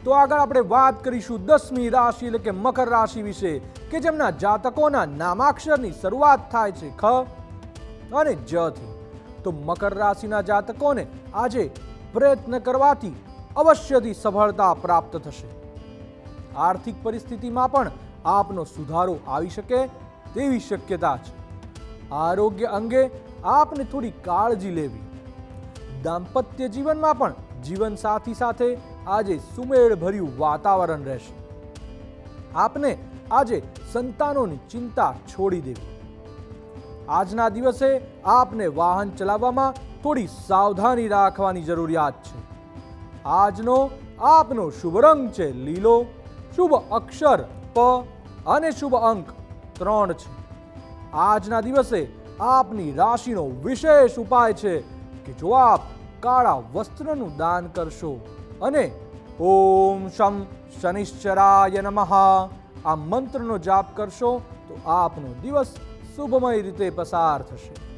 તો આગળ આપણે વાત કરીશું 10મી રાશિ એટલે કે મકર રાશિ વિશે કે જેમના જાતકોના નામાક્ષરની શરૂઆત થાય છે ખ અને જ થી। તો મકર રાશિના જાતકોને આજે પ્રયત્ન કરવાથી અવશ્યથી સફળતા પ્રાપ્ત થશે। આર્થિક પરિસ્થિતિમાં પણ આપનો સુધારો આવી શકે તેવી શક્યતા છે। આરોગ્ય અંગે આપને થોડી કાળજી લેવી। દાંપત્ય જીવનમાં પણ જીવનસાથી સાથે આજે સુમેળભર્યું વાતાવરણ રહેશે। આપને આજે સંતાનોની ચિંતા છોડી દેવી। આજના દિવસે આપને વાહન ચલાવવામાં થોડી સાવધાની રાખવાની જરૂરિયાત છે। આજનો આપનો શુભ રંગ છે લીલો, શુભ અક્ષર પ અને શુભ અંક 3 છે। આજના દિવસે આપની રાશિનો વિશેષ ઉપાય છે કે જો આપ કાળા વસ્ત્રનું દાન કરશો અને ઓમ શમ શનિશ્ચરાય નમઃ આ મંત્રનો જાપ કરશો તો આપનો દિવસ શુભમય રીતે પસાર થશે।